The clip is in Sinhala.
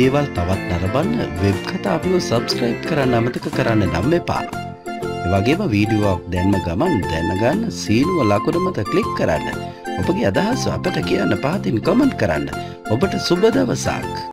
දේවල් තවත් නරඹන්න වෙබ් කතා අපිව සබ්ස්ක්‍රයිබ් කරන්න අමතක කරන්න නම් එපා. ඒ වගේම වීඩියෝ දැන්ම ගමන් දැනගන්න සීනුව ලකුණ මත ක්ලික් කරන්න. ඔබගේ අදහස් අපට කියන්න පහතින් කමෙන්ට් කරන්න. ඔබට සුබ දවසක්.